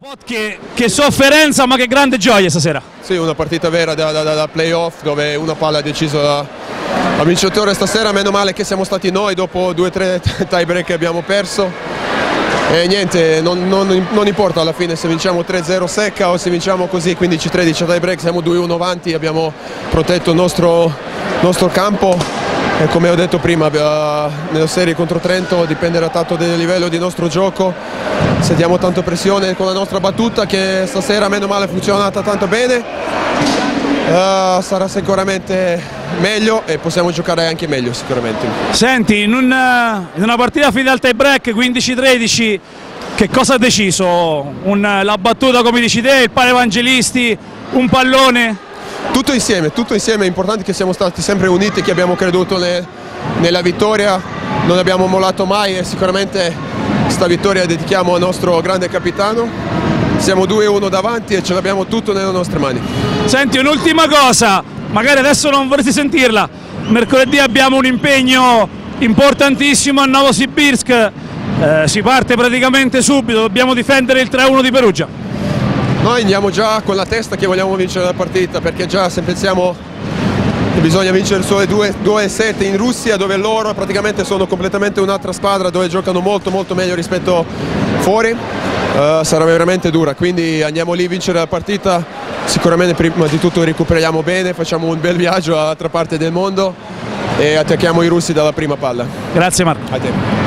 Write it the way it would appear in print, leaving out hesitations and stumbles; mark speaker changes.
Speaker 1: Che sofferenza, ma che grande gioia stasera.
Speaker 2: Sì, una partita vera da playoff dove una palla ha deciso la vincitore stasera. Meno male che siamo stati noi, dopo 2 o 3 tie break che abbiamo perso. E niente, non importa alla fine se vinciamo 3-0 secca o se vinciamo così 15-13 tie break, siamo 2-1 avanti, abbiamo protetto il nostro campo. E come ho detto prima, nella serie contro Trento dipenderà tanto dal livello del nostro gioco. Se diamo tanto pressione con la nostra battuta, che stasera meno male è funzionata tanto bene, sarà sicuramente meglio e possiamo giocare anche meglio sicuramente.
Speaker 1: Senti, in una partita finita al tie break 15-13, che cosa ha deciso? La battuta come dici te, il palo Evangelisti, un pallone?
Speaker 2: Tutto insieme, è importante che siamo stati sempre uniti, che abbiamo creduto nella vittoria, non abbiamo mollato mai e sicuramente questa vittoria dedichiamo al nostro grande capitano. Siamo 2-1 davanti e ce l'abbiamo tutto nelle nostre mani.
Speaker 1: Senti, un'ultima cosa, magari adesso non vorresti sentirla, mercoledì abbiamo un impegno importantissimo a Novosibirsk, si parte praticamente subito, dobbiamo difendere il 3-1 di Perugia.
Speaker 2: Noi andiamo già con la testa che vogliamo vincere la partita, perché già se pensiamo che bisogna vincere solo 2-7 in Russia, dove loro praticamente sono completamente un'altra squadra, dove giocano molto meglio rispetto fuori, sarà veramente dura, quindi andiamo lì a vincere la partita. Sicuramente prima di tutto recuperiamo bene, facciamo un bel viaggio all'altra parte del mondo e attacchiamo i russi dalla prima palla.
Speaker 1: Grazie Marco.
Speaker 2: A te.